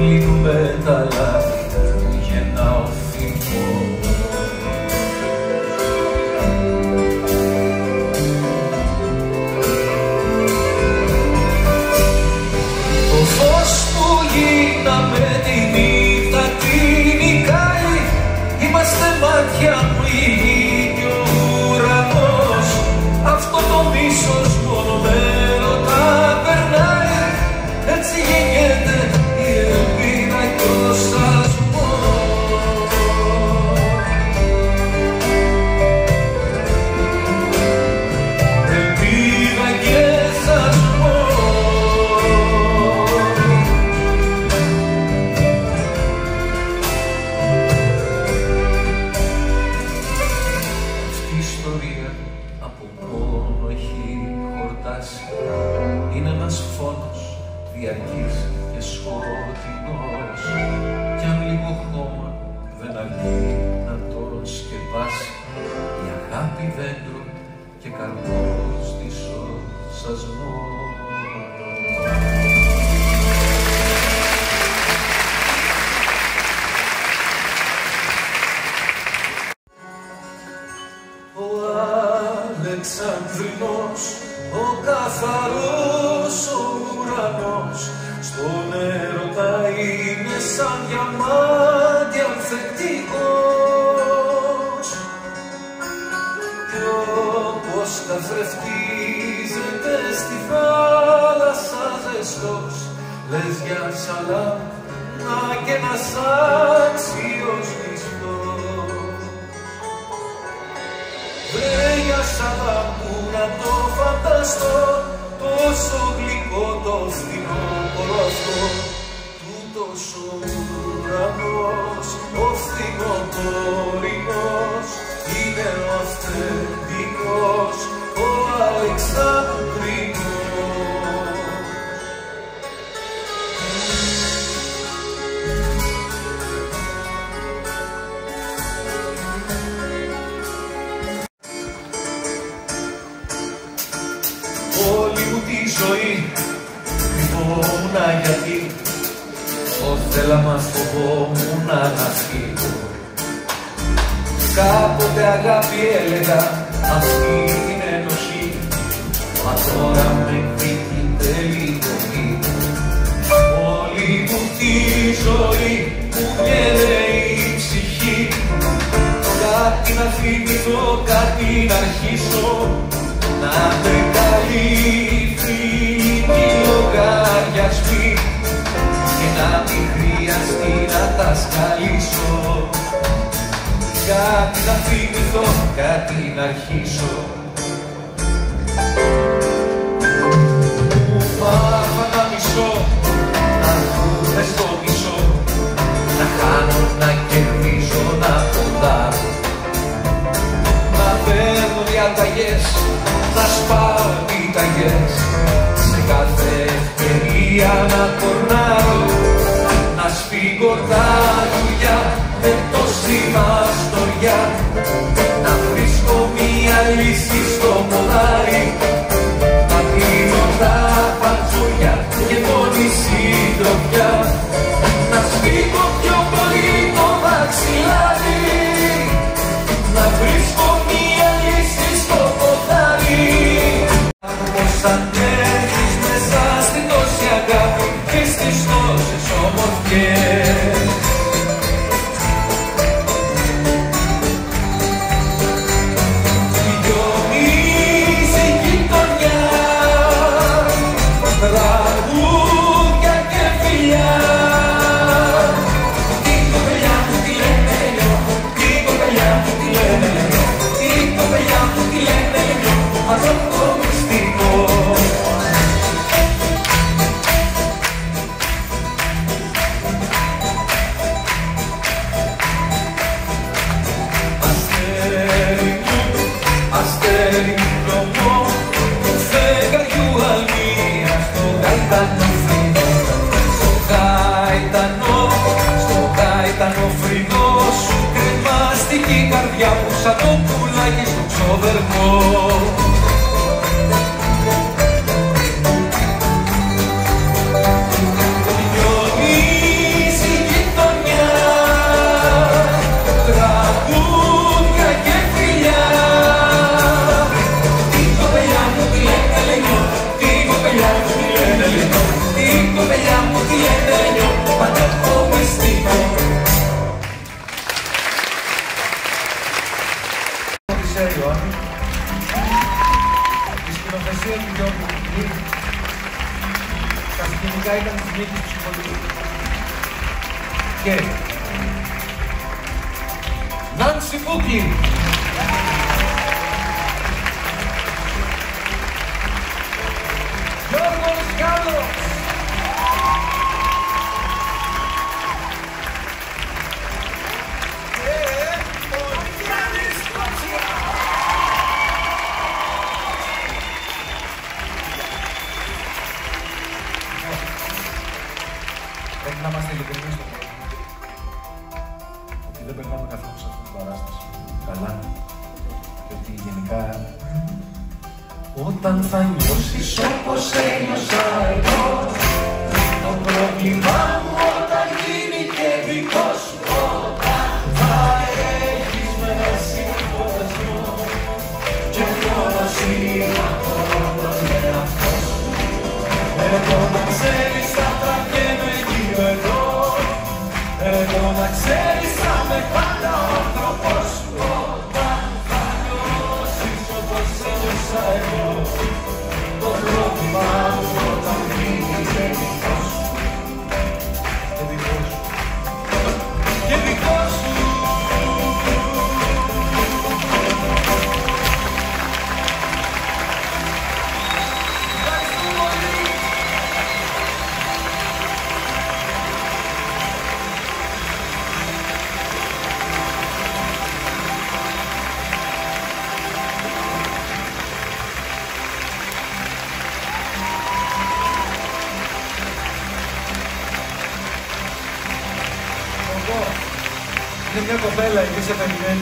κλείνουμε τα λάθη για να οφείλω. Το φως που γίναμε τη νύχτα την νικάει, είμαστε μάτια μου η γη και ο ουρανός. Αυτό το μίσος μόνο με ρωτά περνάει, έτσι γεννιέται η ελπίδα κι ο σασμός. Ελπίδα και σασμός. Αυτή η ιστορία από μόνο έχει χορτάσει, είναι ένας φόνος διαρκής και σκοτεινός, κι αν λίγο χώμα δεν αρκεί να τον σκεπάσει, η αγάπη δέντρο και καρπός δισοσασμός. Ο Αλεξανδρινός, ο καθαρός ο ουρανός, στον έρωτα είναι σαν διαμάντι ανθεκτικός, κι όπως καθρεφτίζεται στη θάλασσα ζεστός, λες για σαλάμ και ένας άξιος μισθός. Βρε για σαλάμ που να το φανταστώ, τόσο γλυκό το φθινόπωρο αυτό, τούτος ο ουρανός, ο φθινοπορεινός, είναι ο αυθεντικός, ο Αλεξανδρινός. Όλη μου τη ζωή κρυβόμουνα γιατί το θέλαμα φοβόμουνα να φύγω. Κάποτε αγάπη έλεγα αυτή την ενοχή, μα τώρα με εκδικείται λίγο λίγο. Όλη μου τη ζωή μου γέρε η ψυχή, κάτι να θυμηθώ, κάτι να αρχίσω, να με καλύφθει οι λογαριασμοί και να μην χρειαστεί να τα σκαλίσω. Κάτι να θυμηθώ, κάτι να αρχίσω. Μου μάθα να μισώ, να βγούμε στο μισό, να χάνω, να κερδίζω, να ποντάρω, να παίρνω διαταγές, να σπάω επιταγές, σε κάθε ευκαιρία να κορνάρω, να σφίγγω τα δουλειά με το σήμα στοριά, να βρίσκω μία λύση στο ποδάρι, να πίνω τα πατσούρια και μόνη συντροφιά, να σφίγγω πιο πολύ το μαξιλάρι, να βρίσκω μία λύση στο ποδάρι. Πώς ανέβεις μέσα στην τόση αγάπη και στις τόσες ομορφιές, λιώνεις η γειτονιά, τραγούδια και φιλιά. Την κοπελιά μου τη λένε λιώ, την κοπελιά μου τη λένε λιώ, την κοπελιά μου τη λένε λιώ, αυτό το μυστικό. Αστέρι χρωμό του φεγγαριού αλμύρα, στο γαϊτανό φρυνό, στο γαϊτανό φρυνό σου κρεμάστηκε η καρδιά μου σαν το πουλάκι στο ξοδερμό. Λιώνεις και Νάνση Μπούκλιν. Γιώργος Γκάλος. Πρέπει να είμαστε ειλικρινείς στον κόσμο. Ότι δεν περνάμε καθόλου σε αυτή την παράσταση. Καλά. Και ότι γενικά... Όταν θα νιώσεις όπως ένιωσα εγώ, το πρόβλημά μου όταν γίνει και δικό σου, όταν θα έχεις μέσα φωτισμό και μόνο σήμα τον εαυτό σου. Εγώ να ξέρεις θα τραβιέμαι γύρω εδώ, εγώ να ξέρεις θα με πάντα ο άνθρωπος σου. Όταν θα νιώσεις όπως ένιωσα εγώ, το πρόβλημά μου όταν γίνει και δικό σου. Και δικό σου. Και δικό σου. Είναι μια κοπέλα εκεί σε περιμένει.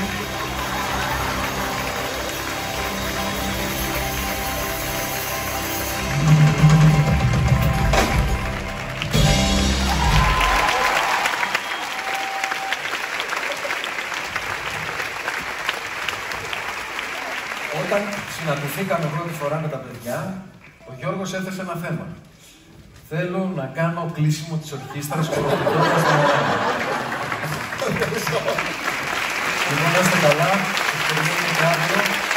Όταν συναντηθήκαμε πρώτη φορά με τα παιδιά, ο Γιώργος έθεσε ένα θέμα. Θέλω να κάνω κλείσιμο της ορχήστρας χοροπηδώντας την Ελλάδα. Λοιπόν, να είστε καλά, σας περιμένουμε αύριο.